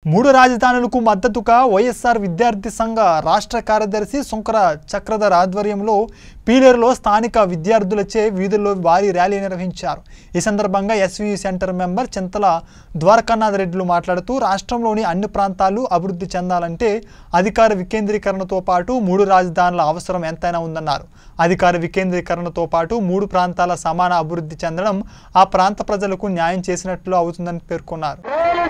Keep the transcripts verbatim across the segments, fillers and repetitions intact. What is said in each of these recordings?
మూడు రాజధానులకు మద్దతుగా వైఎస్ఆర్ విద్యార్థి సంఘ రాష్ట్ర కార్యదర్శి సుంకర చక్రధర్ ఆధ్వర్యంలో పీలేరులో స్థానిక విద్యార్థులచే వీధుల్లో భారీ ర్యాలీ నిర్వహించారు। ఈ సందర్భంగా SV centre member Chintala Dwarakanath రెడ్డిలు మాట్లాడుతూ రాష్ట్రంలోని అన్ని ప్రాంతాలు అభివృద్ధి చెందాలంటే అధికార వికేంద్రీకరణతో పాటు మూడు రాజధానుల అవసరం ఎంతైనా ఉందన్నారు। అధికార వికేంద్రీకరణతో పాటు మూడు ప్రాంతాల సమాన అభివృద్ధి చెందడం ఆ ప్రాంత ప్రజలకు న్యాయం చేసినట్లు అవుతుందని పేర్కొన్నారు।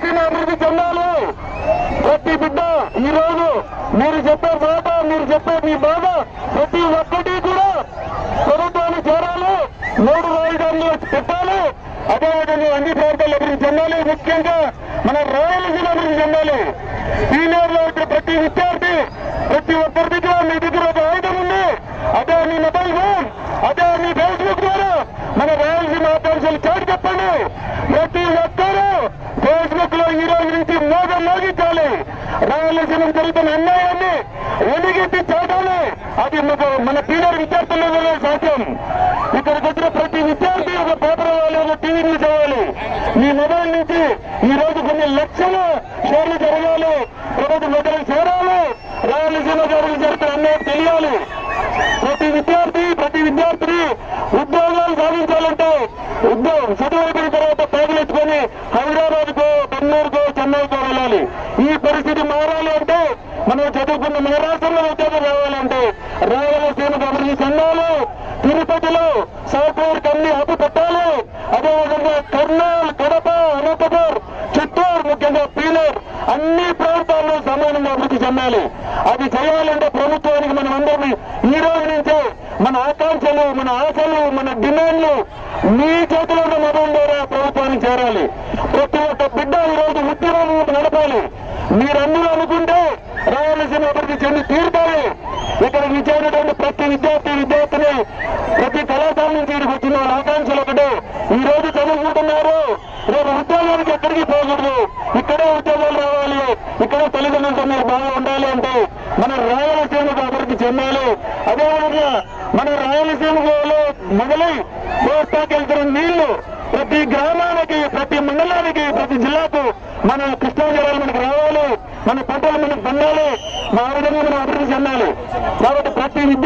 ప్రతి బిడ్డ ఈ రోజు మీరు చెప్పే మాట మీరు చెప్పే మీ బాధ ప్రతి ఒక్కటి కూడా ప్రభుత్వాన్ని చేరాలి, మూడు రాజధానులు పెట్టాలి, అదేవిధంగా అన్ని ప్రాంతాలు అభివృద్ధి చెందాలి, ముఖ్యంగా మన రాయలసీమ అభివృద్ధి చెందాలి। సీనియర్లో ఇక్కడ ప్రతి విద్యార్థి ప్రతి ఒక్కరి దగ్గర మీ దగ్గర ఒక ఆయుధం ఉంది, అదే మీ మొబైల్ ఫోన్, అదే మీ ఫేస్బుక్ ద్వారా మన రాయలసీమ ఆకాంక్షలు చాటి చెప్పండి। ప్రతి ఒక్కరూ ఫేస్బుక్ లో ఈ రోజు నుంచి మోగం మోగించాలి, రాయలసీమ జరుగుతున్న అన్యాయాన్ని వెలిగెత్తి చాటాలి। అది మన పీడర్ విద్యార్థుల్లో సాధ్యం। ఇక్కడికి వచ్చిన ప్రతి విద్యార్థి ఒక పేపర్ అవ్వాలి, ఒక టీవీ న్యూస్ అవ్వాలి। మీ మొబైల్ నుంచి ఈ రోజు కొన్ని లక్షల షేర్లు జరగాలి, ప్రభుత్వ మొదలు చేరాలి, రాయలసీమ గారికి జరుగుతున్న అన్యాయం తెలియాలి। ప్రతి విద్యార్థి ప్రతి విద్యార్థిని ఉద్యోగాలు సాధించాలంటే ఉద్యోగం చదువు అయిపోయిన తర్వాత పేదలెత్తుకొని హైదరాబాద్ కో బెంగళూరుకో చెన్నైకో వెళ్ళాలి। ఈ పరిస్థితి మారాలి అంటే మనం చదువుకున్న మహారాష్ట్రంలో ఉద్యోగం రావాలంటే రాయలసీమకు అభివృద్ధి చెందాలి। తిరుపతిలో సాఫ్ట్వేర్ కంపెనీ అప్పు పెట్టాలి, అదేవిధంగా కర్నూలు, కడప, అనంతపూర్, చిత్తూరు, ముఖ్యంగా పీలేరు అన్ని ప్రాంతాల్లో సమానంగా అభివృద్ధి చెందాలి। అది చేయాలంటే ప్రభుత్వానికి మనం అందరినీ ఈ రోజు నుంచే మన ఆకాంక్షలు, మన ఆశలు, మన డిమాండ్లు మీ చేతిలో ఉన్న మొబైల్ ద్వారా ప్రభుత్వానికి చేరాలి। ప్రతి ఒక్క బిడ్డ ఈ రోజు ఉద్యమం నడపాలి। మీరందరూ అనుకుంటే రాయలసీమ అభివృద్ధి చెంది తీరుతాయి। ఇక్కడ విజయనటువంటి ప్రతి విద్యార్థి విద్యార్థిని ప్రతి కళాశాల నుంచి ఇక్కడికి వచ్చిన వాళ్ళ ఆకాంక్షలు ఒకటే, ఈ రోజు చదువుకుంటున్నారు, రేపు ఉద్యోగానికి ఎక్కడికి పోకూడదు, ఇక్కడే ఉద్యోగాలు రావాలి, ఇక్కడే తల్లిదండ్రులతో మీరు బాగా ఉండాలి అంటే మన రాయలసీమకు అభివృద్ధి చెందాలి। అదేవిధంగా మన రాయలసీమలో మొదలై కోస్తాకి వెళ్తున్న నీళ్లు ప్రతి గ్రామానికి, ప్రతి మండలానికి, ప్రతి జిల్లాకు మన కృష్ణా జలాలు మనకు రావాలి, మన పంటలు మనకు పండాలి, మా విధంగా మనం అభివృద్ధి చెందాలి। కాబట్టి ప్రతి